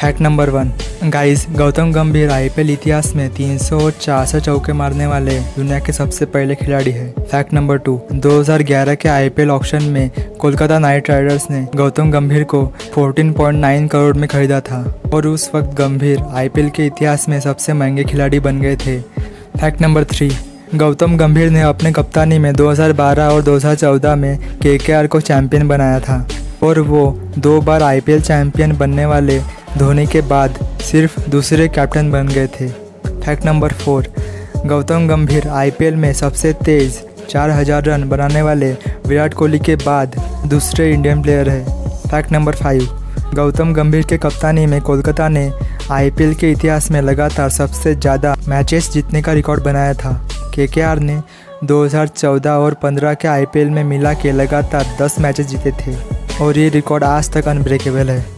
Fact number 1 guys, Gautam गंभीर IPL इतिहास में 300 और 400 चौके मारने वाले दुनिया के सबसे पहले खिलाड़ी है। फैक्ट नंबर 2 2011 के आईपीएल ऑक्शन में कोलकाता नाइट राइडर्स ने गौतम गंभीर को 14.9 करोड़ में खरीदा था और उस वक्त गंभीर आईपीएल के इतिहास में सबसे महंगे खिलाड़ी बन गए थे। फैक्ट नंबर 3 गौतम गंभीर ने अपने कप्तानी में 2012 और 2014 में केकेआर को चैंपियन बनाया था और वो 2 बार आईपीएल चैंपियन बनने वाले धोनी के बाद सिर्फ दूसरे कैप्टन बन गए थे। फैक्ट नंबर 4 गौतम गंभीर आईपीएल में सबसे तेज़ 4000 रन बनाने वाले विराट कोहली के बाद दूसरे इंडियन प्लेयर है। फैक्ट नंबर 5 गौतम गंभीर के कप्तानी में कोलकाता ने आईपीएल के इतिहास में लगातार सबसे ज़्यादा मैचेस जीतने का रिकॉर्ड बनाया था। केकेआर ने 2014 और 15 के आईपीएल में मिला के लगातार 10 मैचेस जीते थे और ये रिकॉर्ड आज तक अनब्रेकेबल है।